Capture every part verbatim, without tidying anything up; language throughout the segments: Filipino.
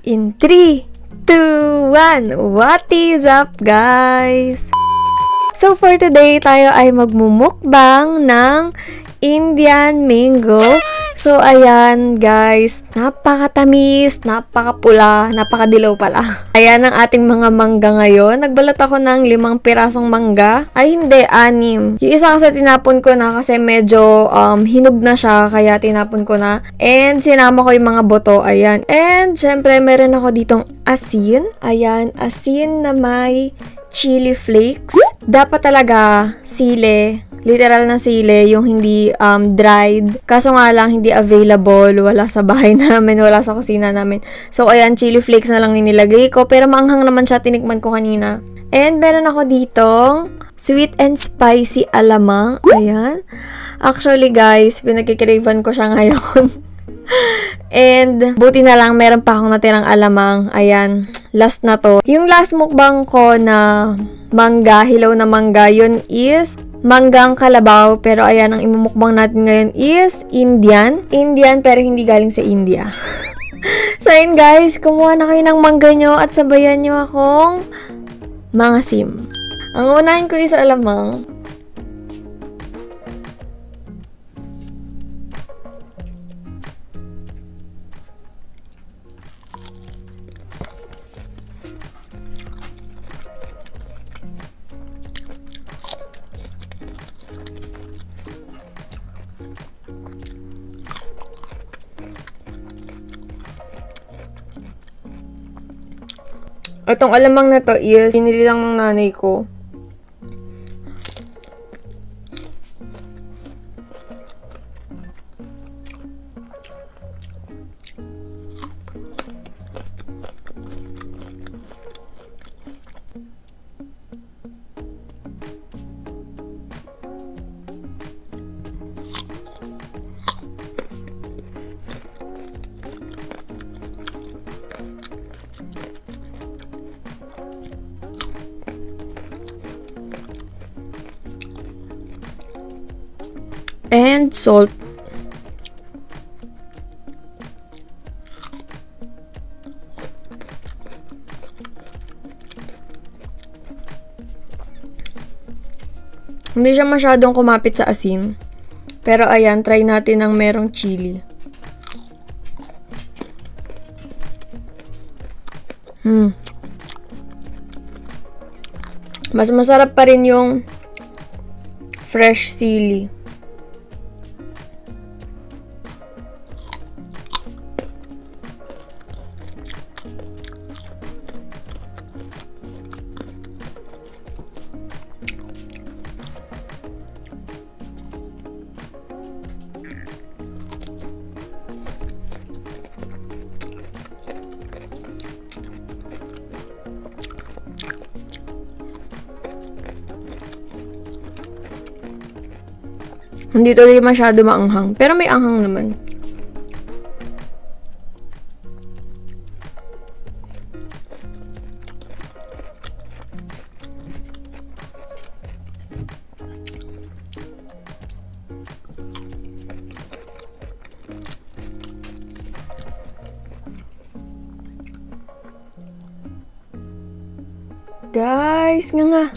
In three, two, one, what is up guys? So for today, tayo ay magmumukbang ng Indian mango. So ayan guys, napakatamis, napakapula, napakadilaw pala. Ayan ang ating mga mangga ngayon. Nagbalat ako ng limang pirasong mangga. Ay hindi, anim. Yung isa kasi tinapon ko na kasi medyo um, hinog na siya, kaya tinapon ko na. And sinama ko yung mga boto, ayan. And syempre meron ako ditong asin. Ayan, asin na may chili flakes. Dapat talaga sile, literal na sile, yung hindi um, dried. Kaso nga lang, hindi available. Wala sa bahay namin, wala sa kusina namin. So, ayan, chili flakes na lang yung nilagay ko. Pero maanghang naman siya, tinikman ko kanina. And meron ako ditong sweet and spicy alamang. Ayan. Actually, guys, pinagkikiravan ko siya ngayon. And, buti na lang, meron pa akong natirang alamang. Ayan, last na to. Yung last mukbang ko na mangga, hilaw na mangga, yun is manggang kalabaw. Pero ayan, ang imumukbang natin ngayon is Indian. Indian, pero hindi galing sa India. So, ayun guys, kumuha na kayo ng mangga nyo at sabayan nyo akong mangasim. Ang unahin ko is alamang. Itong alamang na to is pinili lang ng nanay ko. And salt. Hindi siya masyadong kumapit sa asin. Pero ayan, try natin ng merong chili. Hmm. Mas masarap pa rin yung fresh sili. Hindi tuloy masyado maanghang. Pero may anghang naman. Guys, nga nga.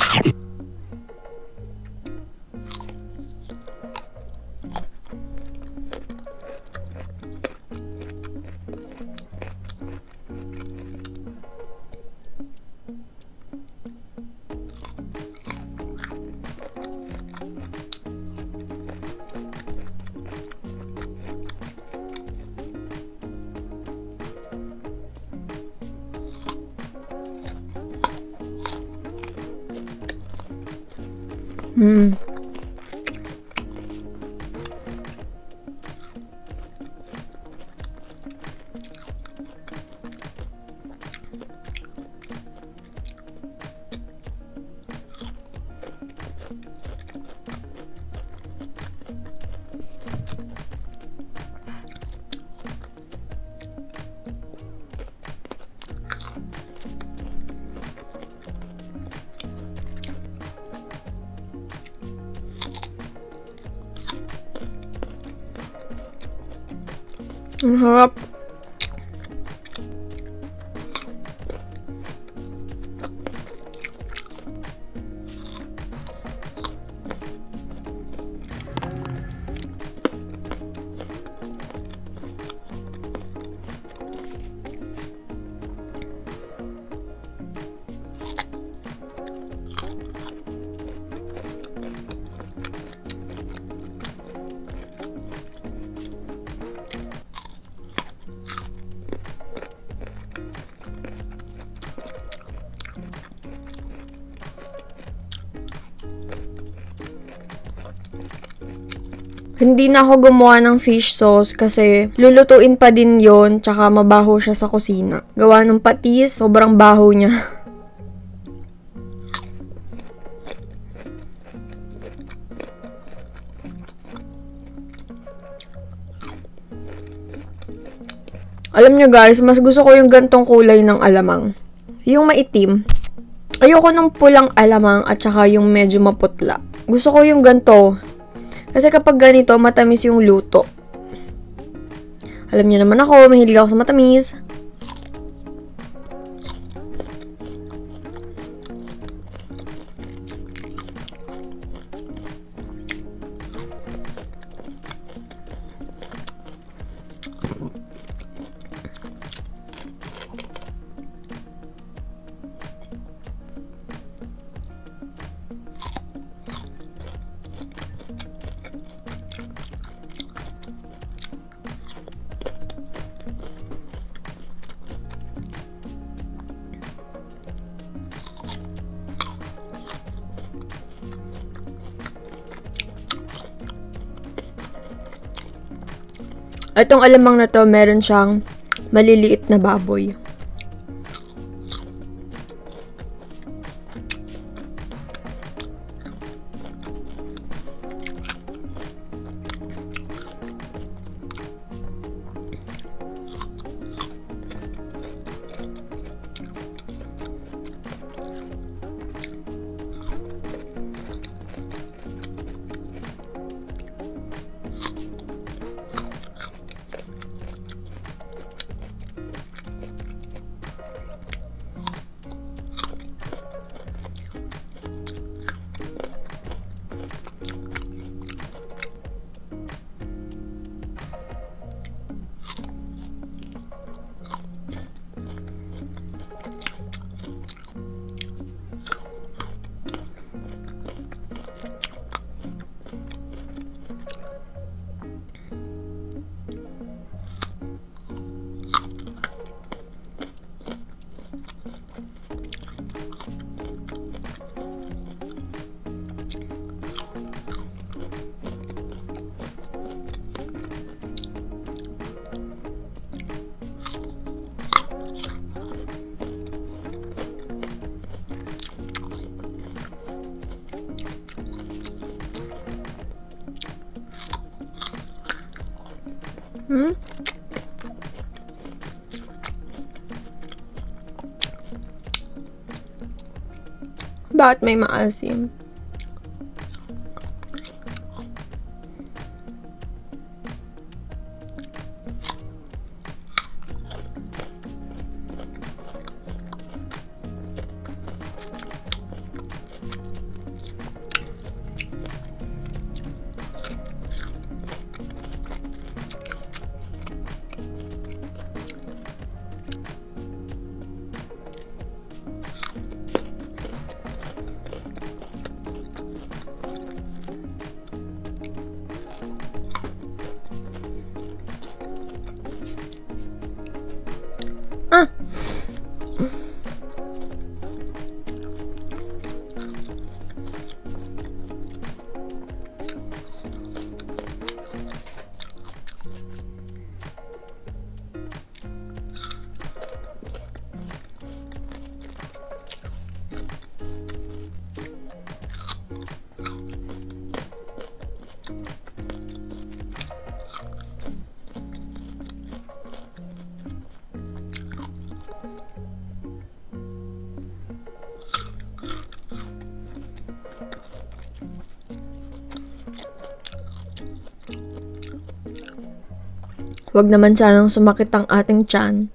Hmm. Ang harap. Hindi na ako gumawa ng fish sauce kasi lulutuin pa din yon, tsaka mabaho siya sa kusina. Gawa ng patis, sobrang baho niya. Alam nyo guys, mas gusto ko yung gantong kulay ng alamang. Yung maitim. Ayoko ng pulang alamang at saka yung medyo maputla. Gusto ko yung ganto. Kasi kapag ganito, matamis yung luto. Alam niyo naman ako, mahilig ako sa matamis. Itong alamang na to, meron siyang maliliit na baboy. Hmm? Bakit may maasim? Ah! Huwag naman sanang sumakit ang ating tiyan.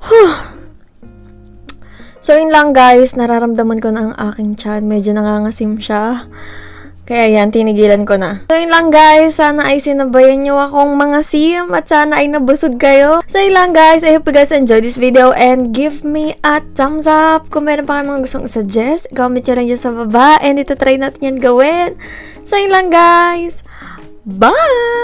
So, yun lang guys, nararamdaman ko na ang aking tiyan. Medyo nangangasim siya. Kaya yan, tinigilan ko na. So, yun lang guys. Sana ay sinabayan nyo akong mga sim at sana ay nabusog kayo. So, yun lang guys. I hope you guys enjoyed this video and give me a thumbs up. Kung meron pa kayo mga gustong suggest, comment nyo lang dyan sa baba and ito try natin yan gawin. So, yun lang guys. Bye!